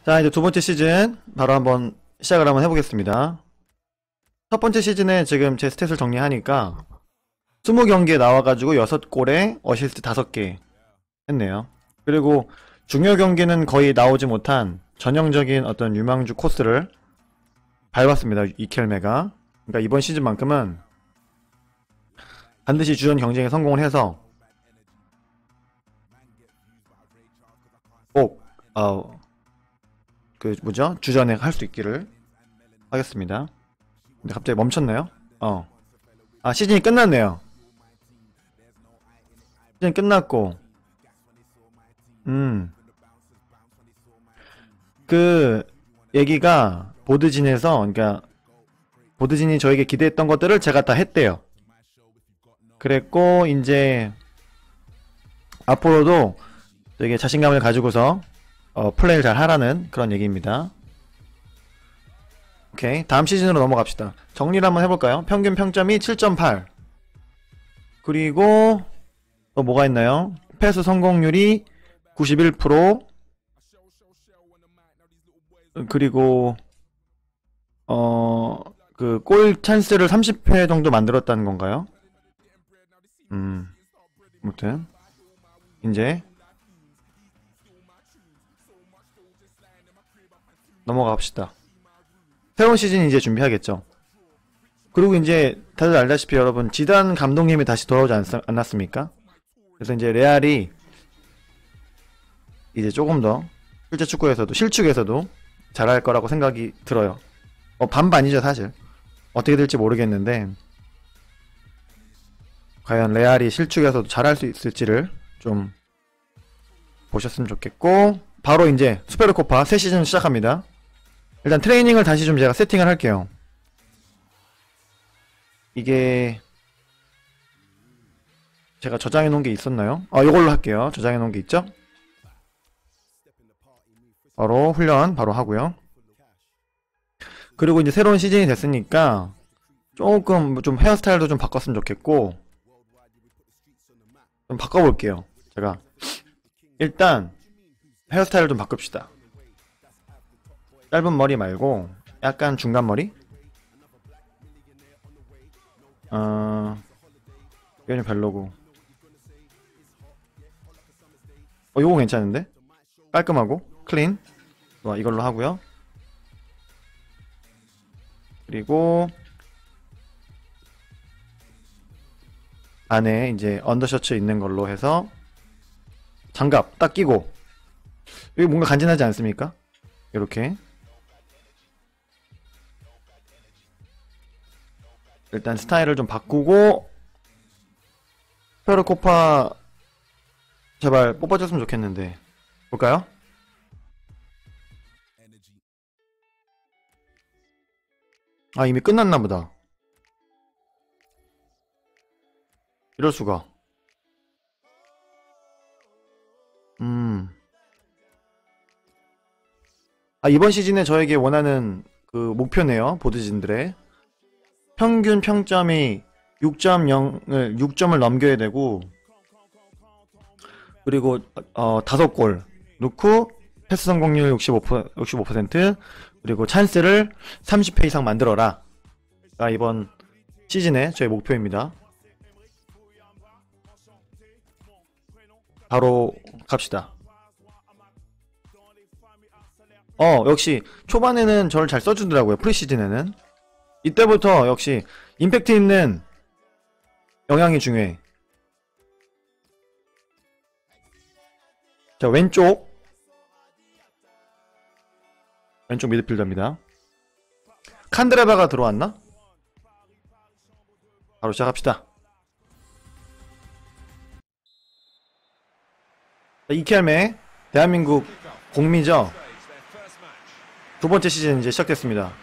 자, 이제 두 번째 시즌 바로 한번 시작을 한번 해보겠습니다. 첫 번째 시즌에 지금 제 스탯을 정리하니까 20경기에 나와가지고 6골에 어시스트 5개 했네요. 그리고 중요 경기는 거의 나오지 못한 전형적인 어떤 유망주 코스를 밟았습니다. 이켈메가. 그러니까 이번 시즌만큼은 반드시 주전 경쟁에 성공을 해서 꼭 그 뭐죠? 주전에 할 수 있기를 하겠습니다. 근데 갑자기 멈췄나요? 시즌이 끝났네요. 시즌이 끝났고 그 얘기가 보드진에서, 그러니까 보드진이 저에게 기대했던 것들을 제가 다 했대요. 그랬고 이제 앞으로도 되게 자신감을 가지고서 플레이를 잘 하라는 그런 얘기입니다. 오케이, 다음 시즌으로 넘어갑시다. 정리를 한번 해볼까요? 평균 평점이 7.8. 그리고 또 뭐가 있나요? 패스 성공률이 91%. 그리고 그 골 찬스를 30회 정도 만들었다는 건가요? 아무튼 이제 넘어갑시다. 새로운 시즌 이제 준비하겠죠. 그리고 이제 다들 알다시피 여러분, 지단 감독님이 다시 돌아오지 않았습니까? 그래서 이제 레알이 이제 조금 더 실제 축구에서도, 실축에서도 잘할 거라고 생각이 들어요. 반반이죠 사실. 어떻게 될지 모르겠는데 과연 레알이 실축에서도 잘할 수 있을지를 좀 보셨으면 좋겠고, 바로 이제 수페르코파 새 시즌 시작합니다. 일단 트레이닝을 다시 좀 제가 세팅을 할게요. 이게 제가 저장해 놓은 게 있었나요? 이걸로 할게요. 저장해 놓은 게 있죠? 바로 훈련 바로 하고요. 그리고 이제 새로운 시즌이 됐으니까 조금 좀 헤어스타일도 좀 바꿨으면 좋겠고, 좀 바꿔볼게요. 제가 일단 헤어스타일을 좀 바꿉시다. 짧은 머리 말고 약간 중간 머리? 이건 좀 별로고, 요거 괜찮은데? 깔끔하고 클린. 이걸로 하고요. 그리고 안에 이제 언더셔츠 있는 걸로 해서 장갑 딱 끼고, 여기 뭔가 간지나지 않습니까? 이렇게 일단 스타일을 좀 바꾸고, 페르코파 제발 뽑아줬으면 좋겠는데 볼까요? 이미 끝났나보다. 이럴수가. 이번 시즌에 저에게 원하는 그 목표네요. 보드진들의 평균 평점이 6점을 넘겨야 되고, 그리고 5골 넣고 패스 성공률 65%, 그리고 찬스를 30회 이상 만들어라. 이번 시즌의 저의 목표입니다. 바로 갑시다. 역시 초반에는 저를 잘 써주더라고요. 프리시즌에는. 이때부터 역시 임팩트 있는 영향이 중요해. 자, 왼쪽 미드필더입니다. 칸드레바가 들어왔나? 바로 시작합시다. 이켈메, 대한민국 공미죠. 두 번째 시즌 이제 시작됐습니다.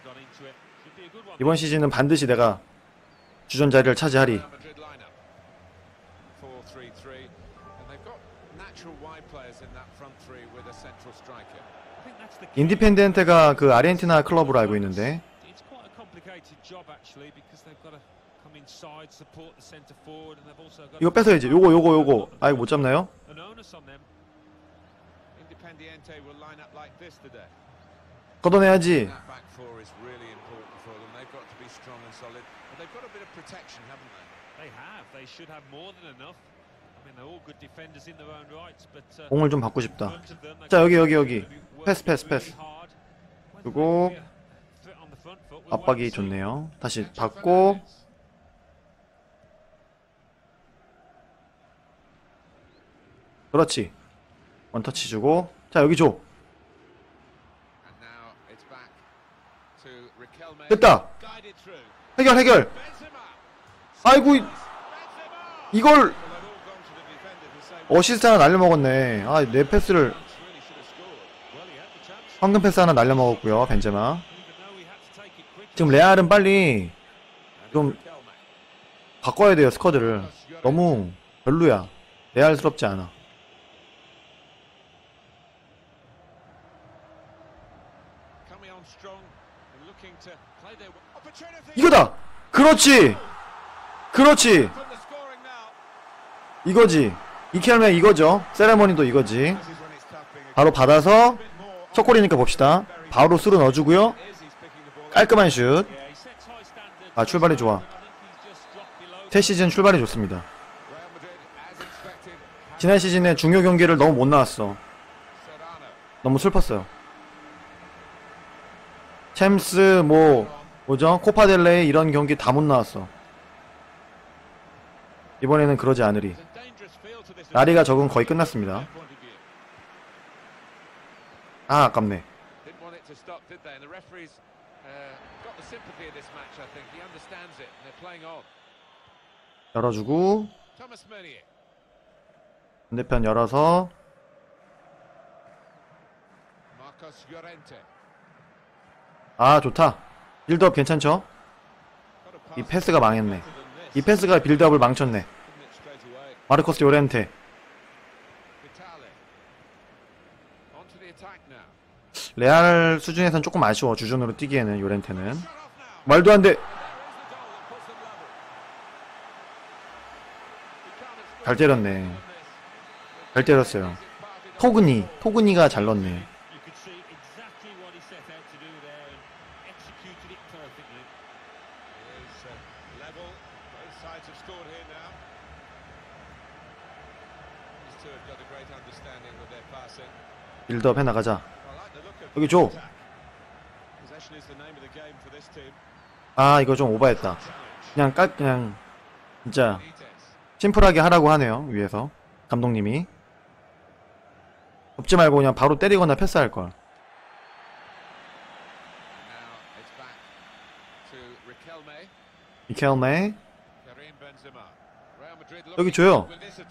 이번 시즌은 반드시 내가 주전 자리를 차지하리. 인디펜덴테가 그 아르헨티나 클럽으로 알고 있는데, 이거 뺏어야지. 요거 못 잡나요? 걷어내야지. 공을 좀 받고 싶다. 자, 여기. 패스. 그리고 압박이 좋네요. 다시 받고. 그렇지. 원터치 주고. 자, 여기 줘. 됐다. 해결. 아이고, 이걸 어시스트 하나 날려먹었네. 아, 내 패스를 황금 패스 하나 날려먹었고요. 벤제마. 지금 레알은 빨리 좀 바꿔야 돼요. 스쿼드를. 너무 별로야. 레알스럽지 않아. 이거다. 그렇지. 이거지. 이켈메 이거죠. 세레머니도 이거지. 바로 받아서 첫 골이니까 봅시다. 바로 수로 넣어주고요. 깔끔한 슛. 아, 출발이 좋아. 새 시즌 출발이 좋습니다. 지난 시즌에 중요 경기를 너무 못 나왔어. 너무 슬펐어요. 챔스 뭐죠? 코파델레이 이런 경기 다 못 나왔어. 이번에는 그러지 않으리. 라리가 적응 거의 끝났습니다. 아, 아깝네. 열어주고 반대편 열어서 아, 좋다. 빌드업 괜찮죠? 이 패스가 망했네. 이 패스가 빌드업을 망쳤네. 마르코스 요렌테. 레알 수준에선 조금 아쉬워. 주전으로 뛰기에는 요렌테는. 말도 안 돼. 잘 때렸네. 잘 때렸어요. 토그니가 잘 넣네. 빌드업 해나가자. 여기 줘. 아, 이거 좀 오버했다. 그냥 진짜 심플하게 하라고 하네요. 위에서 감독님이. 덮지 말고 그냥 바로 때리거나 패스할걸. 이켈메. 여기 줘요.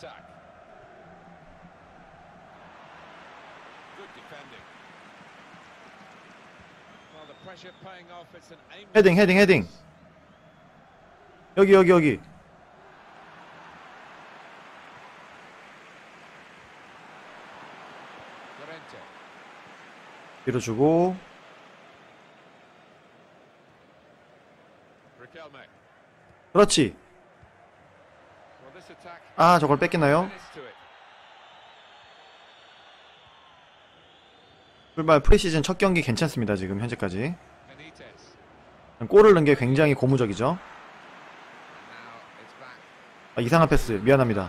헤딩. 여기. 밀어주고. 그렇지. 아, 저걸 뺏기나요? 출발 프리시즌 첫 경기 괜찮습니다. 지금 현재까지 골을 넣은 게 굉장히 고무적이죠. 아, 이상한 패스. 미안합니다.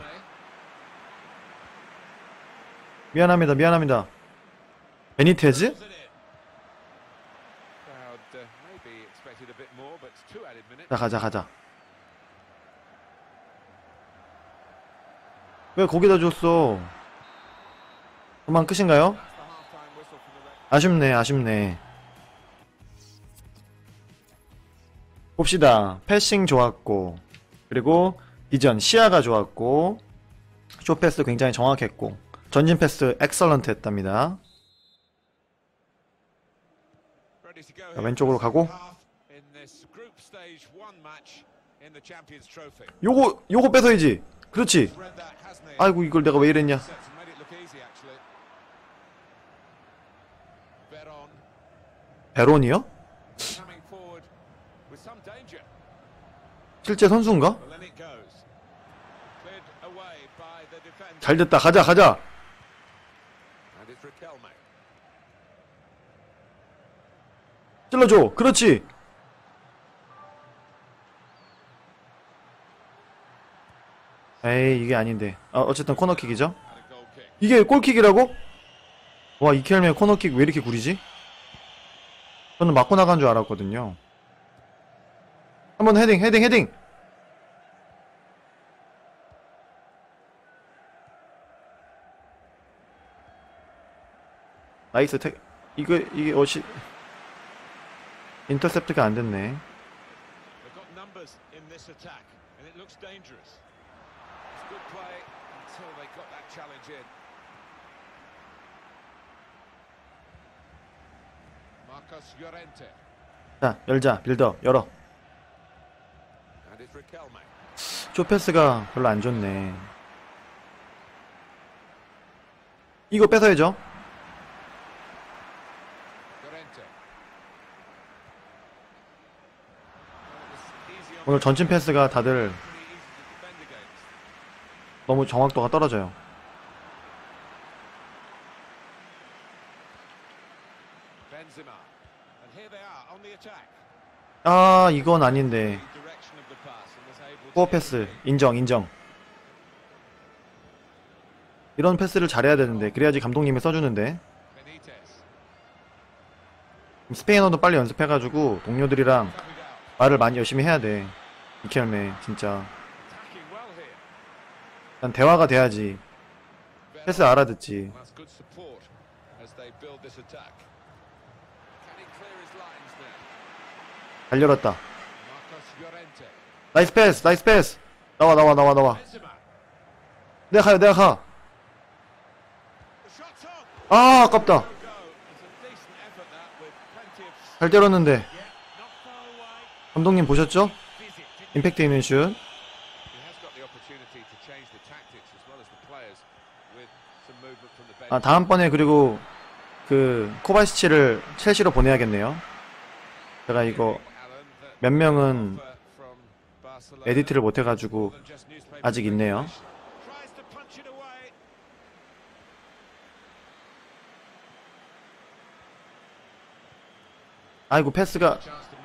베니테즈? 자, 가자. 왜 거기다 줬어? 그만 끝인가요? 아쉽네. 봅시다. 패싱 좋았고, 그리고 비전 시야가 좋았고, 쇼패스 굉장히 정확했고, 전진 패스 엑설런트 했답니다. 자, 왼쪽으로 가고. 요거 뺏어야지. 그렇지. 아이고, 이걸 내가 왜 이랬냐. 베론이요? 실제 선수인가? 잘됐다. 가자. 찔러줘. 그렇지. 에이, 이게 아닌데. 어쨌든 코너킥이죠. 이게 골킥이라고? 와, 이켈메 코너킥 왜 이렇게 구리지? 저는 맞고 나간 줄 알았거든요. 한번 헤딩. 나이스 이게 인터셉트가 안 됐네. 자, 열자. 빌더 열어. 쇼패스가 별로 안 좋네. 이거 뺏어야죠. 오늘 전진 패스가 다들 너무 정확도가 떨어져요. 아, 이건 아닌데. 코어 패스 인정. 이런 패스를 잘해야 되는데, 그래야지 감독님이 써주는데. 스페인어도 빨리 연습해가지고 동료들이랑 말을 많이 열심히 해야 돼. 이켈메 진짜. 난 대화가 돼야지 패스 알아듣지. 잘 열었다. 나이스 패스. 나와. 내가 가. 아, 아깝다. 잘 때렸는데. 감독님 보셨죠? 임팩트 있는 슛. 아, 다음번에 그리고 그 코바시치를 첼시로 보내야겠네요. 제가 이거 몇 명은 에디트를 못해가지고 아직 있네요. 아이고, 패스가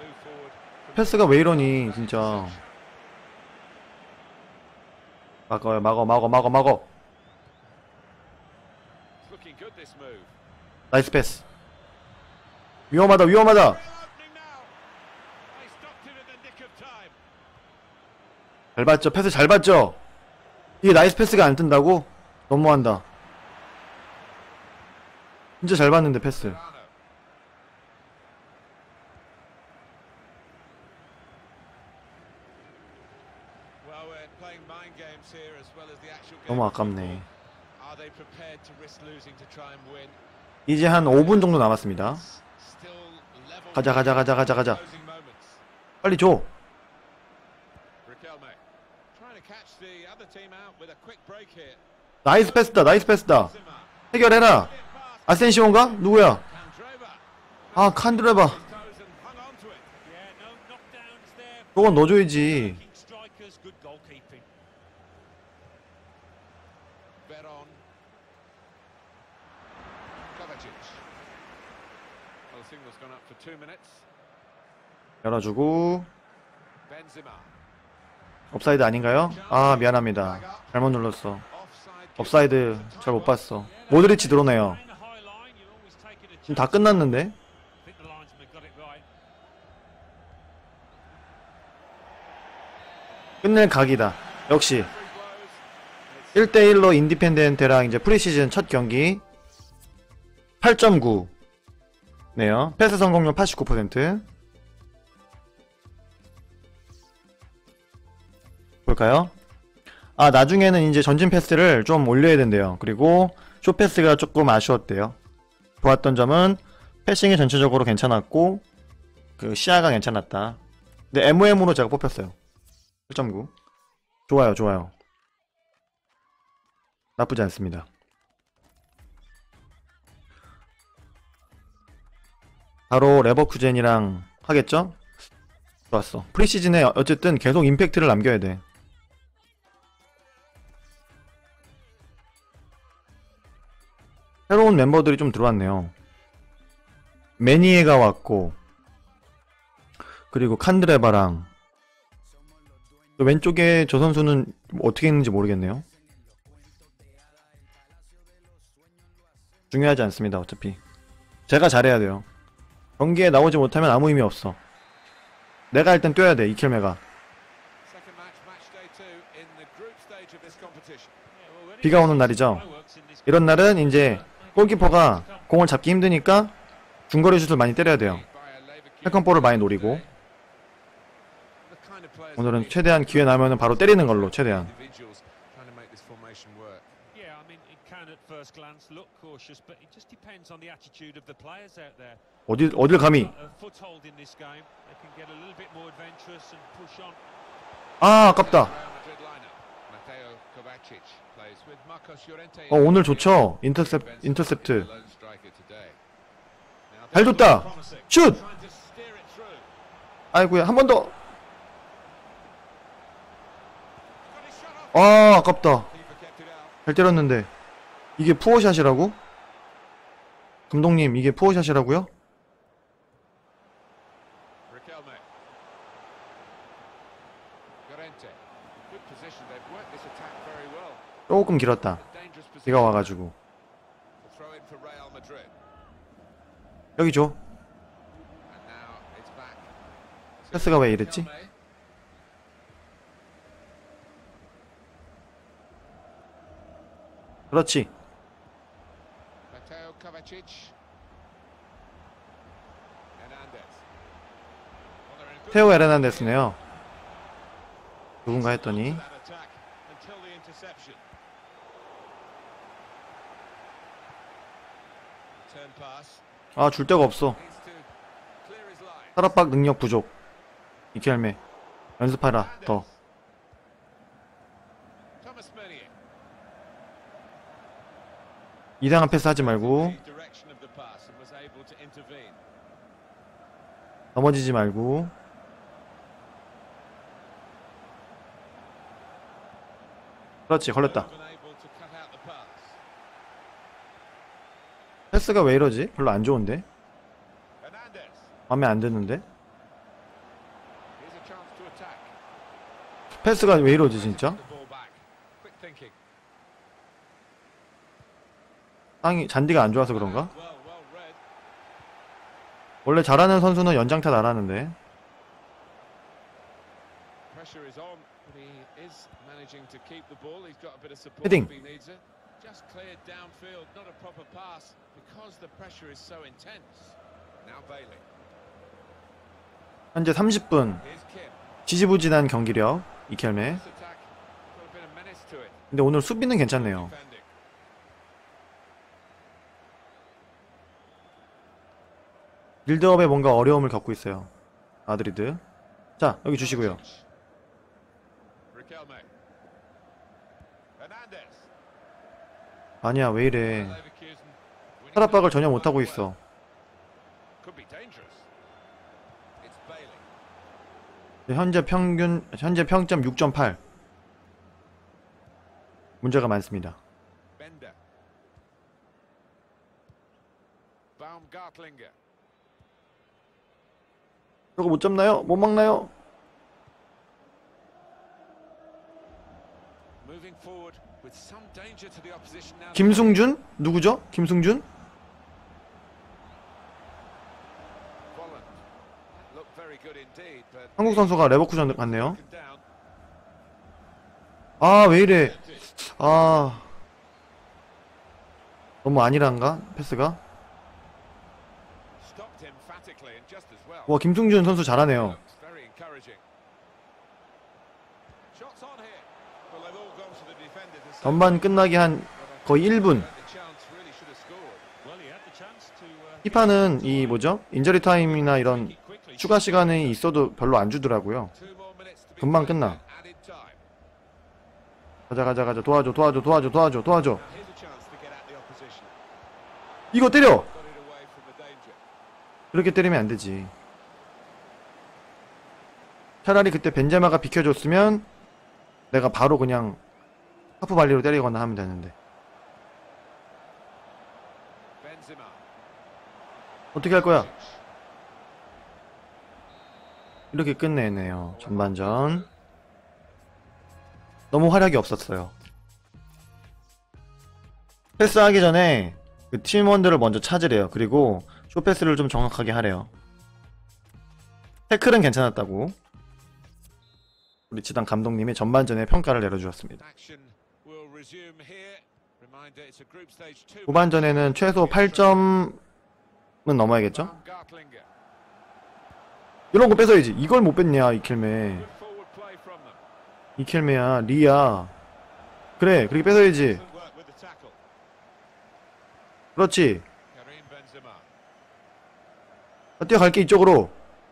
왜 이러니 진짜. 막어. 나이스 패스. 위험하다. 잘 봤죠? 패스 잘 봤죠? 이게 나이스 패스가 안 뜬다고? 너무한다. 진짜 잘 봤는데 패스. 너무 아깝네. 이제 한 5분 정도 남았습니다. 가자. 빨리 줘. 나이스 패스다. 해결해라. 아센시온가? 누구야? 아, 칸드레바. 그건 넣어줘야지. 열어주고. 옵사이드 아닌가요? 아, 미안합니다. 잘못 눌렀어. 옵사이드 잘 못 봤어. 모드리치 들어오네요. 지금 다 끝났는데? 끝낼 각이다. 역시 1대1로 인디펜덴테랑 이제 프리시즌 첫 경기 8.9 네요. 패스 성공률 89%. 볼까요? 아, 나중에는 이제 전진 패스를 좀 올려야 된대요. 그리고 쇼 패스가 조금 아쉬웠대요. 좋았던 점은 패싱이 전체적으로 괜찮았고 그 시야가 괜찮았다. 근데 MOM으로 제가 뽑혔어요. 8.9. 좋아요. 나쁘지 않습니다. 바로 레버쿠젠이랑 하겠죠? 좋았어. 프리시즌에 어쨌든 계속 임팩트를 남겨야 돼. 새로운 멤버들이 좀 들어왔네요. 매니에가 왔고, 그리고 칸드레바랑, 또 왼쪽에 저 선수는 어떻게 했는지 모르겠네요. 중요하지 않습니다. 어차피 제가 잘해야 돼요. 경기에 나오지 못하면 아무 의미 없어. 내가 일단 뛰어야 돼. 이켈메가. 비가 오는 날이죠. 이런 날은 이제 골키퍼가 공을 잡기 힘드니까 중거리 슛을 많이 때려야 돼요. 세컨볼을 많이 노리고, 오늘은 최대한 기회 나면은 바로 때리는 걸로 최대한. 어딜 감히. 아, 아깝다. 오늘 좋죠. 인터셉트 잘 줬다. 슛. 아이고야, 한 번 더. 아, 아깝다. 잘 때렸는데. 이게 푸어샷이라고? 감독님, 이게 푸어샷이라고요? 조금 길었다. 비가 와가지고. 여기 줘. 패스가 왜 이랬지? 그렇지. 테오 에르난데스네요. 누군가 했더니 아, 줄 데가 없어. 타락박 능력 부족. 이켈메 연습하라 더. 이상한 패스 하지 말고, 넘어지지 말고. 그렇지, 걸렸다. 패스가 왜 이러지? 별로 안 좋은데? 맘에 안 드는데? 패스가 왜 이러지 진짜? 잔디가 안 좋아서 그런가? 원래 잘하는 선수는 연장타 나라는데. 헤딩. 현재 30분. 지지부진한 경기력 이켈메. 근데 오늘 수비는 괜찮네요. 빌드업에 뭔가 어려움을 겪고 있어요, 마드리드. 자, 여기 주시고요. 아니야, 왜 이래. 타락박을 전혀 못하고 있어. 현재 평점 6.8. 문제가 많습니다. 저거 못 잡나요? 못 막나요? 김승준? 누구죠? 김승준? 한국 선수가 레버쿠젠 갔네요. 아, 왜 이래. 아, 너무 아니란가? 패스가? 와, 김승준 선수 잘하네요. 전반 끝나기 한 거의 1분. 피파는 이 뭐죠? 인저리 타임이나 이런 추가 시간이 있어도 별로 안 주더라고요. 금방 끝나. 가자. 도와줘. 이거 때려! 그렇게 때리면 안 되지. 차라리 그때 벤제마가 비켜줬으면 내가 바로 그냥 하프 발리로 때리거나 하면 되는데. 어떻게 할 거야? 이렇게 끝내네요. 전반전. 너무 활약이 없었어요. 패스하기 전에 그 팀원들을 먼저 찾으래요. 그리고 쇼패스를 좀 정확하게 하래요. 태클은 괜찮았다고 우리 지단 감독님이 전반전에 평가를 내려주었습니다. 후반전에는 최소 8점은 넘어야겠죠? 이런 거 뺏어야지. 이걸 못 뺐냐 이켈메. 이켈메야 리야. 그래 그렇게 뺏어야지. 그렇지. 뛰어갈게 이쪽으로.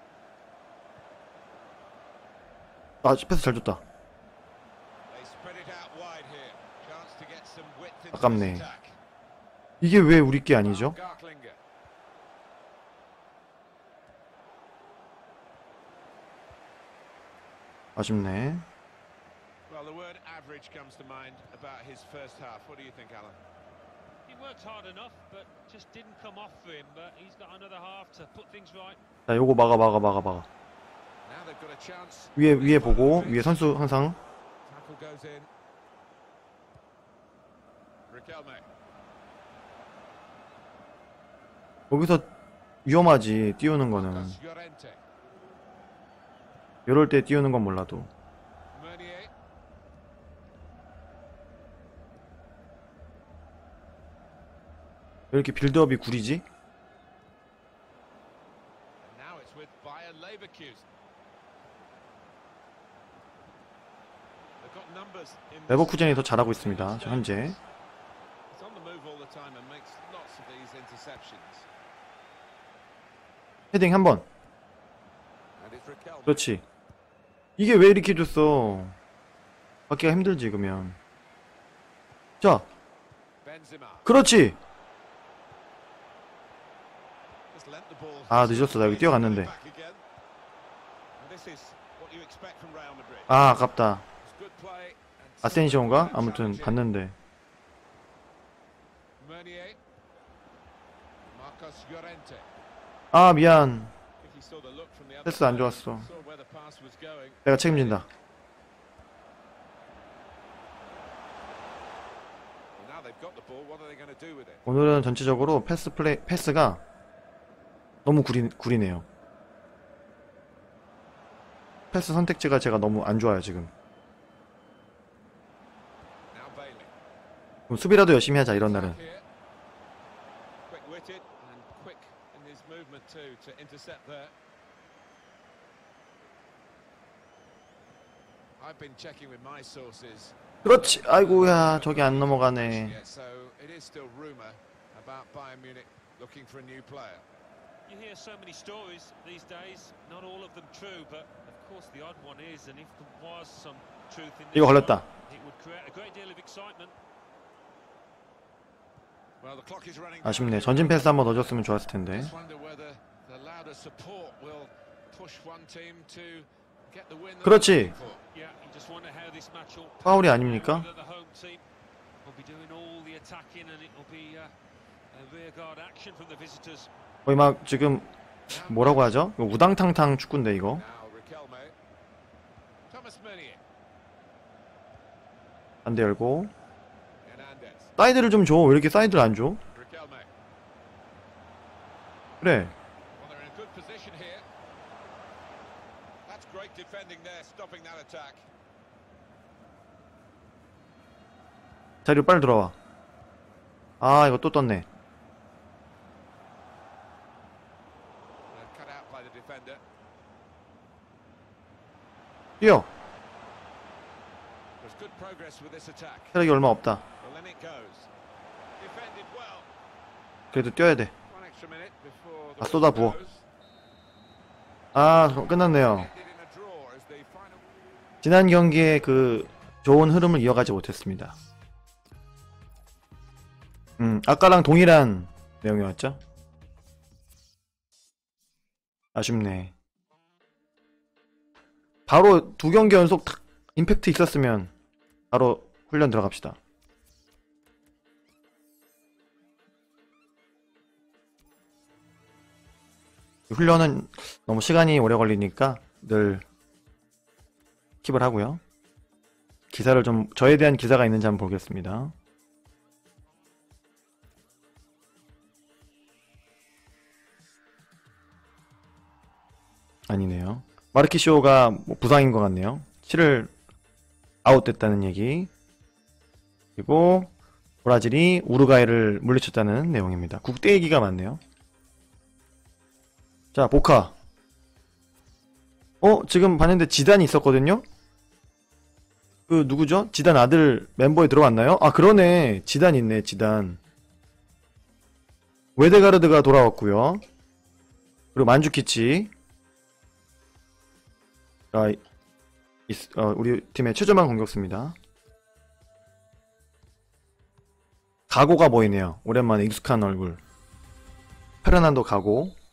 아 패스 잘 줬다. 아깝네. 이게 왜 우리 게 아니죠? 아쉽네. Well, the word average comes to mind about his first half. What do you think, Alan? He worked hard enough, but just didn't come off for him. But he's got another half to put things right. 자, 요거 막아. Now they've got a chance. 위에 보고 위에 선수 항상. Tackle goes in. Riquelme. 거기서 위험하지 띄우는 거는. Marcos Llorente. 이럴 때 띄우는 건 몰라도. Meunier. 왜 이렇게 빌드업이 구리지? And now it's with Bayer Leverkusen. They've got numbers in this. 레버쿠젠이 더 잘하고 있습니다. 저 현재. He's on the move all the time and makes lots of these interceptions. 헤딩 한 번. And it's Riquelme. 그렇지. 이게 왜 이렇게 줬어? 받기가 힘들지 그러면. 자, Benzema. 그렇지. Just lent the ball. 아 늦었어. 나 여기 뛰어갔는데. Back again. And this is what you expect from Real Madrid. 아 아깝다. It's good play and 아센시오인가? 아무튼 challenging. 봤는데. Meunier. Marcos Llorente. 아 미안. If you saw the look from the other 패스 안 side, 좋았어. saw where the pass was going. 내가 책임진다. Well, now they've got the ball. What are they going to do with it? 오늘은 전체적으로 패스가 너무 구리네요. 패스 선택지가 제가 너무 안 좋아요 지금. Now Bailey. 그럼 수비라도 열심히 하자 이런 날은. Here. Quick-witted and quick in his movement too to intercept there. I've been checking with my sources. 그렇지. 아이고야 저기 안 넘어가네. Yeah, so it is still rumor about Bayern Munich looking for a new player. You hear so many stories these days, not all of them true, but of course the odd one is. And if there was some truth in this 이거 걸렸다. one, it would create a great deal of excitement. Well, the clock is running. 아쉽네. 전진 패스 한번 넣어줬으면 좋았을 텐데. Just wonder whether the louder support will push one team to get the win. that 그렇지. they're looking for. Yeah, you just wonder how this match will 파울이 아닙니까? whether the home team will be doing all the attacking and it will be a rearguard action from the visitors. 거의 막 지금 뭐라고 하죠? 이거 우당탕탕 축구인데 이거. Now Riquelme. Thomas Meunier. 반대 열고. Hernandez. 사이드를 좀 줘. 왜 이렇게 사이드를 안 줘? Riquelme. 그래. Well, they're in a good position here. That's great defending there, stopping that attack. 자리로 빨리 들어와. 아 이거 또 떴네. Cut out by the defender. 뛰어. There's good progress with this attack. 체력이 얼마 없다. Well, in it goes. Defended well. 그래도 뛰어야 돼. One extra minute before the 아, 쏟아부어. whistle goes. 아 끝났네요. Ended in a draw as the final. 지난 경기에 그 좋은 흐름을 이어가지 못했습니다. 아까랑 동일한 내용이었죠? 아쉽네. 바로 두 경기 연속 탁 임팩트 있었으면 바로 훈련 들어갑시다. 훈련은 너무 시간이 오래 걸리니까 늘 킵을 하고요. 기사를 좀, 저에 대한 기사가 있는지 한번 보겠습니다. 아니네요. 마르키쇼가 뭐 부상인 것 같네요. 7을 아웃됐다는 얘기. 그리고 브라질이 우루과이를 물리쳤다는 내용입니다. 국대 얘기가 많네요. 자, 보카. 지금 봤는데 지단이 있었거든요? 그 누구죠? 지단 아들 멤버에 들어왔나요? 아, 그러네. 지단 있네, 지단. 웨데가르드가 돌아왔고요. 그리고 만주키치. 아, 우리 팀의 최저만 공격수입니다. 가고가 보이네요. 오랜만에 익숙한 얼굴. 페르난도 가고.